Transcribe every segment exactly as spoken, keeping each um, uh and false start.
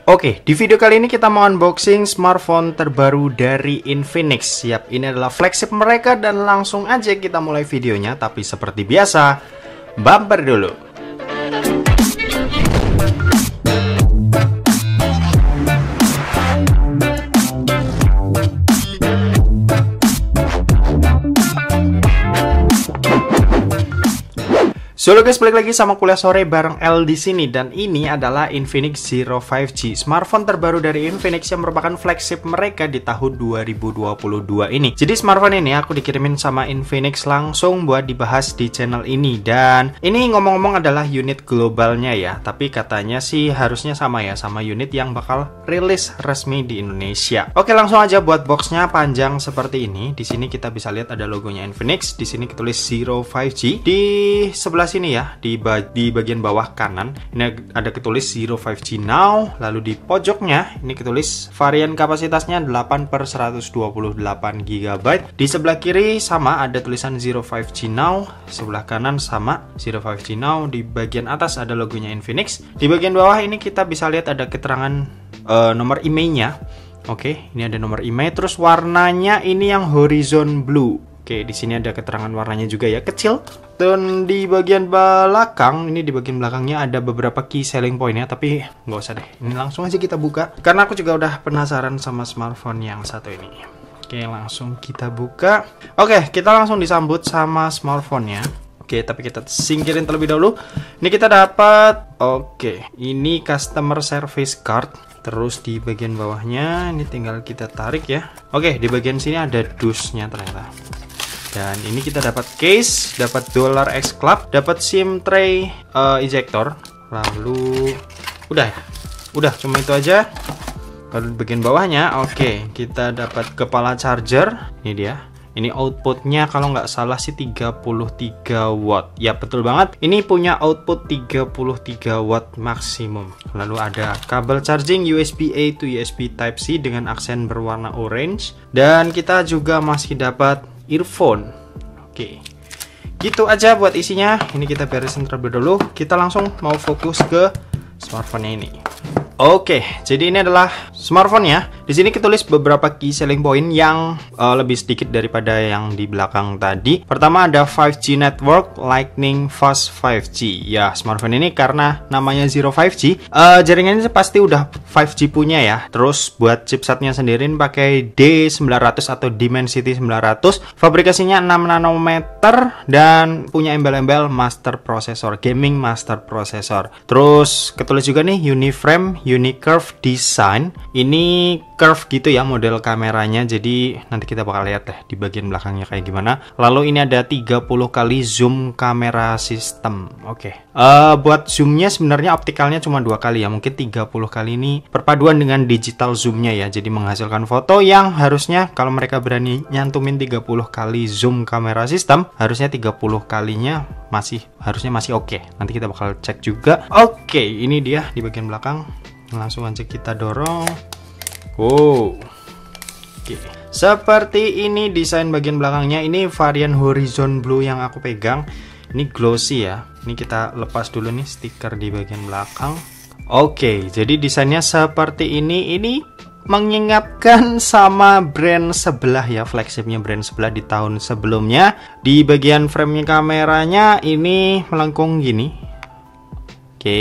Oke, di video kali ini kita mau unboxing smartphone terbaru dari Infinix. Siap, ini adalah flagship mereka dan langsung aja kita mulai videonya. Tapi seperti biasa, bumper dulu. So guys, balik lagi sama Kuliah Sore bareng L di sini, dan ini adalah Infinix Zero lima G, smartphone terbaru dari Infinix yang merupakan flagship mereka di tahun dua ribu dua puluh dua ini. Jadi smartphone ini aku dikirimin sama Infinix langsung buat dibahas di channel ini, dan ini ngomong-ngomong adalah unit globalnya ya, tapi katanya sih harusnya sama ya sama unit yang bakal rilis resmi di Indonesia. Oke, langsung aja buat boxnya panjang seperti ini. Di sini kita bisa lihat ada logonya Infinix, di sini ketulis Zero lima G, di sebelah sini ya, di, ba di bagian bawah kanan ini ada ketulis Zero lima G Now, lalu di pojoknya ini ketulis varian kapasitasnya delapan per seratus dua puluh delapan giga byte. Di sebelah kiri sama ada tulisan Zero lima G Now, sebelah kanan sama Zero lima G Now, di bagian atas ada logonya Infinix. Di bagian bawah ini kita bisa lihat ada keterangan uh, nomor I M E I-nya. Oke, ini ada nomor I M E I, terus warnanya ini yang horizon blue. Oke, di sini ada keterangan warnanya juga ya, kecil. Dan di bagian belakang, ini di bagian belakangnya ada beberapa key selling point ya, tapi nggak usah deh. Ini langsung aja kita buka, karena aku juga udah penasaran sama smartphone yang satu ini. Oke, langsung kita buka. Oke, kita langsung disambut sama smartphone-nya. Oke, tapi kita singkirin terlebih dahulu. Ini kita dapat, oke, ini customer service card. Terus di bagian bawahnya, ini tinggal kita tarik ya. Oke, di bagian sini ada dusnya ternyata. Dan ini kita dapat case, dapat Dollar X Club, dapat SIM tray uh, ejector. Lalu udah ya, udah cuma itu aja. Lalu bagian bawahnya, oke, kita dapat kepala charger. Ini dia. Ini outputnya kalau nggak salah sih tiga puluh tiga watt. Ya betul banget. Ini punya output tiga puluh tiga watt maksimum. Lalu ada kabel charging U S B A to U S B Type C dengan aksen berwarna orange. Dan kita juga masih dapat earphone. Oke, gitu aja buat isinya. Ini kita beresin terlebih dahulu. Kita langsung mau fokus ke smartphone-nya ini. Oke, jadi ini adalah smartphone-nya. Di sini ketulis beberapa key selling point yang uh, lebih sedikit daripada yang di belakang tadi. Pertama ada lima G network, lightning fast lima G. Ya, smartphone ini karena namanya Zero lima G, uh, jaringannya pasti udah lima G punya ya. Terus buat chipsetnya sendiri pakai D sembilan ratus atau Dimensity sembilan ratus. Fabrikasinya enam nanometer dan punya embel-embel master processor, gaming master processor. Terus ketulis juga nih Uniframe Unicurve design. Ini curve gitu ya model kameranya, jadi nanti kita bakal lihat deh di bagian belakangnya kayak gimana. Lalu ini ada tiga puluh kali zoom kamera sistem. Oke, okay. uh, buat zoomnya sebenarnya optikalnya cuma dua kali ya, mungkin tiga puluh kali ini perpaduan dengan digital zoomnya ya, jadi menghasilkan foto yang harusnya kalau mereka berani nyantumin tiga puluh kali zoom kamera sistem, harusnya tiga puluh kalinya masih harusnya masih oke. Okay. Nanti kita bakal cek juga. Oke, okay, ini dia di bagian belakang. Langsung aja kita dorong. Wow, oke, seperti ini desain bagian belakangnya. Ini varian horizon blue yang aku pegang. Ini glossy ya. Ini kita lepas dulu nih stiker di bagian belakang. Oke, jadi desainnya seperti ini. Ini mengingatkan sama brand sebelah ya, flagshipnya brand sebelah di tahun sebelumnya. Di bagian frame kameranya ini melengkung gini. Oke.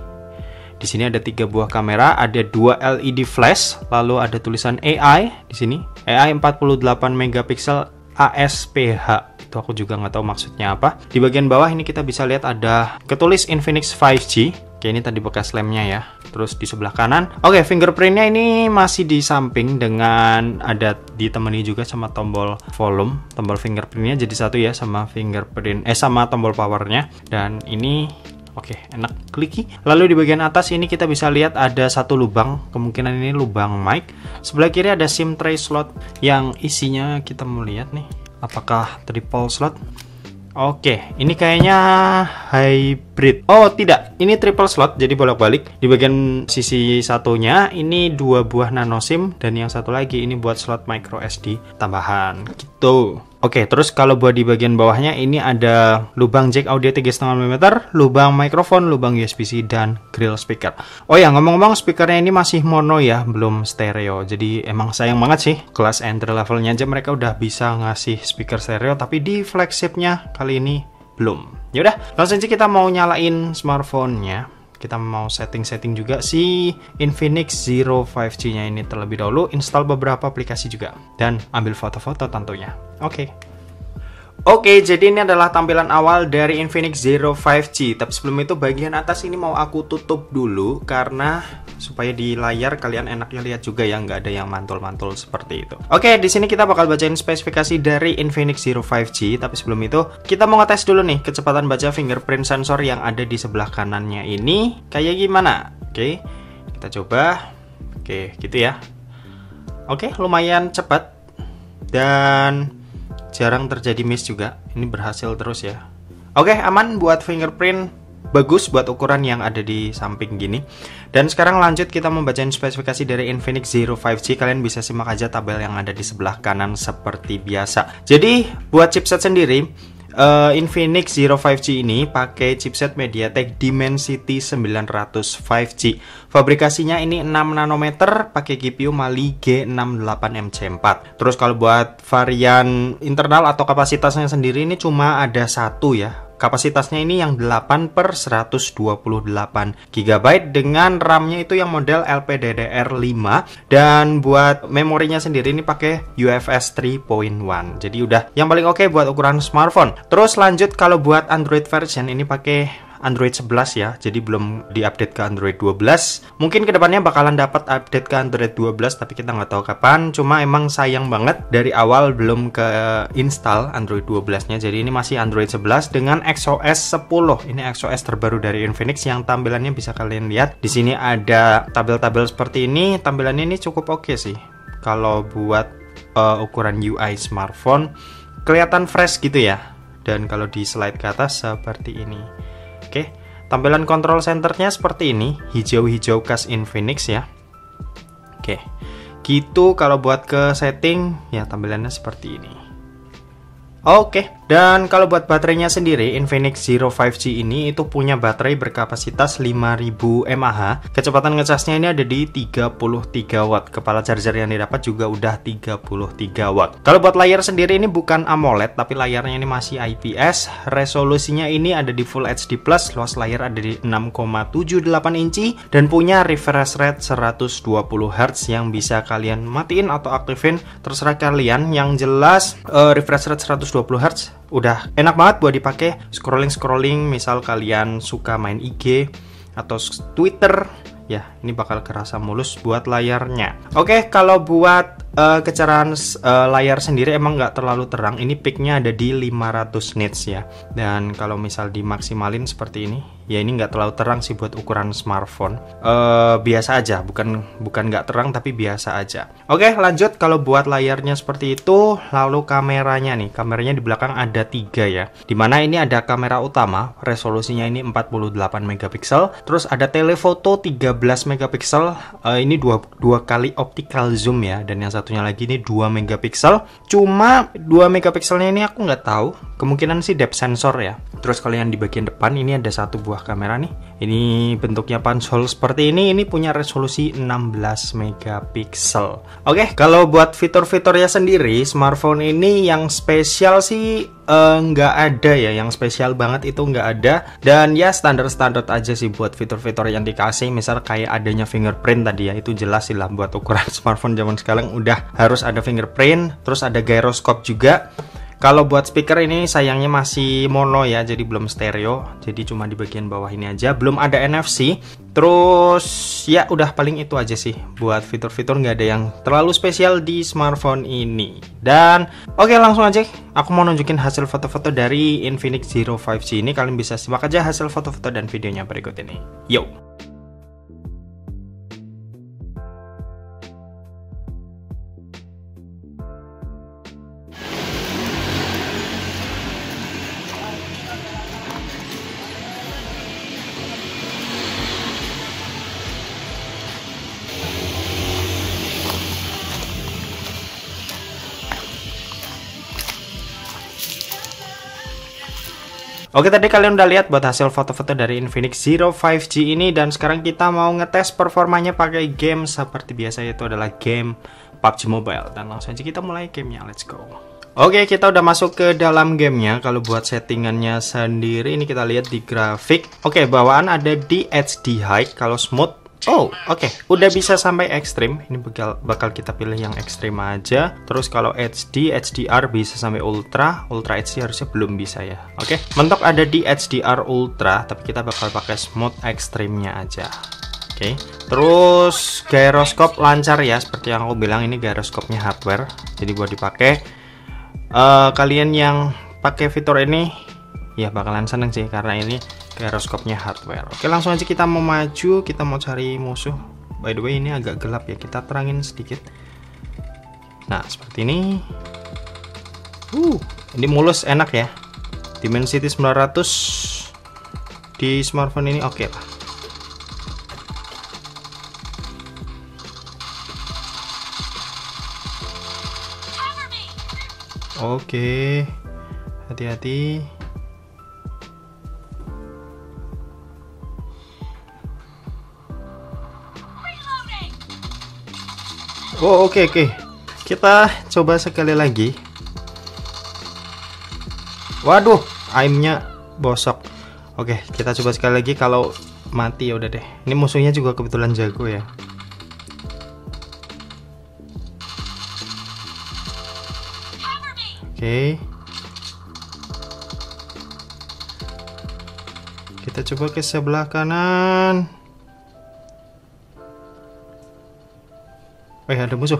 Di sini ada tiga buah kamera, ada dua L E D flash, lalu ada tulisan A I di sini. A I empat puluh delapan megapiksel A S P H. Itu aku juga nggak tahu maksudnya apa. Di bagian bawah ini kita bisa lihat ada ketulis Infinix lima G. Oke, ini tadi bekas lemnya ya. Terus di sebelah kanan, oke, fingerprintnya ini masih di samping dengan ada ditemani juga sama tombol volume. Tombol fingerprintnya jadi satu ya sama fingerprint, eh sama tombol powernya. Dan ini oke, enak, kliki. Lalu di bagian atas ini kita bisa lihat ada satu lubang, kemungkinan ini lubang mic. Sebelah kiri ada SIM tray slot yang isinya kita mau lihat nih, apakah triple slot? Oke, ini kayaknya high hybrid. Oh tidak, ini triple slot, jadi bolak-balik. Di bagian sisi satunya ini dua buah nano SIM, dan yang satu lagi ini buat slot micro S D tambahan gitu. Oke, terus kalau buat di bagian bawahnya ini ada lubang jack audio tiga koma lima milimeter, lubang mikrofon, lubang U S B C, dan grill speaker. Oh ya, ngomong-ngomong speakernya ini masih mono ya, belum stereo. Jadi emang sayang banget sih, kelas entry levelnya aja mereka udah bisa ngasih speaker stereo, tapi di flagshipnya kali ini belum. Yaudah, langsung aja kita mau nyalain smartphone-nya. Kita mau setting-setting juga si Infinix Zero lima G nya ini terlebih dahulu, install beberapa aplikasi juga, dan ambil foto-foto tentunya. Oke okay. Oke, jadi ini adalah tampilan awal dari Infinix Zero lima G. Tapi sebelum itu bagian atas ini mau aku tutup dulu, karena supaya di layar kalian enaknya lihat juga ya, nggak ada yang mantul-mantul seperti itu. Oke, di sini kita bakal bacain spesifikasi dari Infinix Zero lima G. Tapi sebelum itu kita mau ngetes dulu nih kecepatan baca fingerprint sensor yang ada di sebelah kanannya ini kayak gimana. Oke, kita coba. Oke, gitu ya. Oke, lumayan cepat dan jarang terjadi miss juga. Ini berhasil terus ya. Oke, aman buat fingerprint, bagus buat ukuran yang ada di samping gini. Dan sekarang lanjut kita membacain spesifikasi dari Infinix Zero lima G. Kalian bisa simak aja tabel yang ada di sebelah kanan seperti biasa. Jadi buat chipset sendiri, uh, Infinix Zero lima G ini pakai chipset MediaTek Dimensity sembilan ratus lima G. Fabrikasinya ini enam nanometer, pakai G P U Mali G enam delapan M C empat. Terus kalau buat varian internal atau kapasitasnya sendiri ini cuma ada satu ya. Kapasitasnya ini yang delapan per seratus dua puluh delapan giga byte dengan RAM-nya itu yang model L P D D R lima, dan buat memorinya sendiri ini pakai U F S tiga titik satu. Jadi udah yang paling oke buat ukuran smartphone. Terus lanjut kalau buat Android version ini pakai Android sebelas ya, jadi belum diupdate ke Android dua belas. Mungkin kedepannya bakalan dapat update ke Android dua belas, tapi kita nggak tahu kapan. Cuma emang sayang banget dari awal belum ke install Android dua belas-nya. Jadi ini masih Android sebelas dengan X O S sepuluh. Ini X O S terbaru dari Infinix yang tampilannya bisa kalian lihat. Di sini ada tabel-tabel seperti ini. Tampilannya ini cukup oke sih. Kalau buat uh, ukuran U I smartphone kelihatan fresh gitu ya. Dan kalau di slide ke atas seperti ini. Oke, tampilan control centernya seperti ini, hijau-hijau khas Infinix ya. Oke, gitu. Kalau buat ke setting ya tampilannya seperti ini. Oke, dan kalau buat baterainya sendiri, Infinix Zero lima G ini itu punya baterai berkapasitas lima ribu mAh. Kecepatan ngecasnya ini ada di tiga puluh tiga watt. Kepala charger yang didapat juga udah tiga puluh tiga watt. Kalau buat layar sendiri ini bukan AMOLED, tapi layarnya ini masih I P S. Resolusinya ini ada di Full H D plus, luas layar ada di enam koma tujuh delapan inci, dan punya refresh rate seratus dua puluh hertz yang bisa kalian matiin atau aktifin, terserah kalian. Yang jelas uh, refresh rate seratus dua puluh hertz udah enak banget buat dipakai scrolling-scrolling, misal kalian suka main I G atau Twitter ya, ini bakal kerasa mulus buat layarnya. Oke, kalau buat uh, kecerahan uh, layar sendiri emang nggak terlalu terang. Ini peaknya ada di lima ratus nits ya. Dan kalau misal dimaksimalin seperti ini, ya ini nggak terlalu terang sih buat ukuran smartphone. Uh, biasa aja, bukan bukan nggak terang tapi biasa aja. Oke, lanjut. Kalau buat layarnya seperti itu, lalu kameranya nih, kameranya di belakang ada tiga ya. Dimana ini ada kamera utama, resolusinya ini empat puluh delapan megapiksel. Terus ada telefoto tiga belas megapiksel. Uh, ini dua, dua kali optical zoom ya. Dan yang satunya lagi ini dua megapiksel. Cuma dua megapikselnya ini aku nggak tahu. Kemungkinan sih depth sensor ya. Terus kalau yang di bagian depan ini ada satu buah kamera nih. Ini bentuknya punch-hole seperti ini. Ini punya resolusi enam belas megapiksel. Oke, kalau buat fitur-fiturnya sendiri, smartphone ini yang spesial sih uh, nggak ada ya. Yang spesial banget itu nggak ada. Dan ya standar-standar aja sih buat fitur-fitur yang dikasih. Misal kayak adanya fingerprint tadi ya. Itu jelas sih lah buat ukuran smartphone zaman sekarang udah harus ada fingerprint. Terus ada gyroscope juga. Kalau buat speaker ini sayangnya masih mono ya, jadi belum stereo. Jadi cuma di bagian bawah ini aja, belum ada N F C. Terus ya udah paling itu aja sih. Buat fitur-fitur nggak ada yang terlalu spesial di smartphone ini. Dan oke, langsung aja aku mau nunjukin hasil foto-foto dari Infinix Zero lima G ini. Kalian bisa simak aja hasil foto-foto dan videonya berikut ini. Yo! Oke, tadi kalian udah lihat buat hasil foto-foto dari Infinix Zero lima G ini, dan sekarang kita mau ngetes performanya pakai game seperti biasa, yaitu adalah game P U B G Mobile. Dan langsung aja kita mulai gamenya, let's go. Oke, kita udah masuk ke dalam gamenya. Kalau buat settingannya sendiri, ini kita lihat di grafik. Oke, bawaan ada di H D High. Kalau smooth, oh, oke, okay. Udah bisa sampai ekstrim. Ini bakal, bakal kita pilih yang ekstrim aja. Terus kalau H D, H D R bisa sampai ultra. Ultra H D harusnya belum bisa ya. Oke, okay. Mentok ada di H D R ultra, tapi kita bakal pakai smooth ekstrimnya aja. Oke, okay. Terus gyroscope lancar ya, seperti yang aku bilang, ini gyroscope-nya hardware, jadi buat dipakai. Uh, kalian yang pakai fitur ini ya bakalan seneng sih, karena ini gyroscope-nya hardware. Oke, langsung aja kita mau maju, kita mau cari musuh. By the way, ini agak gelap ya, kita terangin sedikit. Nah, seperti ini. Uh, ini mulus, enak ya. Dimensity sembilan ratus di smartphone ini oke okay lah. Oke, hati-hati. Oh, oke okay, oke. Okay. Kita coba sekali lagi. Waduh, aimnya bosok. Oke, okay, kita coba sekali lagi. Kalau mati ya udah deh. Ini musuhnya juga kebetulan jago ya. Oke, okay. Kita coba ke sebelah kanan. Eh, ada musuh.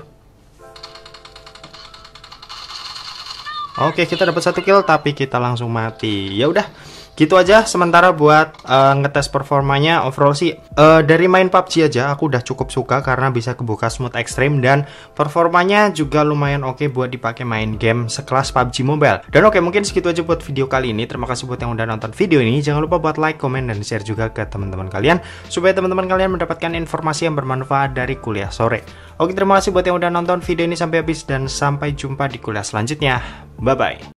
Oke, okay, kita dapat satu kill, tapi kita langsung mati. Ya udah, gitu aja sementara buat uh, ngetes performanya. Overall sih uh, dari main P U B G aja aku udah cukup suka, karena bisa kebuka smooth ekstrim dan performanya juga lumayan oke okay buat dipakai main game sekelas P U B G Mobile. Dan oke, okay, mungkin segitu aja buat video kali ini. Terima kasih buat yang udah nonton video ini. Jangan lupa buat like, komen, dan share juga ke teman-teman kalian, supaya teman-teman kalian mendapatkan informasi yang bermanfaat dari kuliah sore. Oke, terima kasih buat yang udah nonton video ini sampai habis, dan sampai jumpa di kuliah selanjutnya. Bye bye.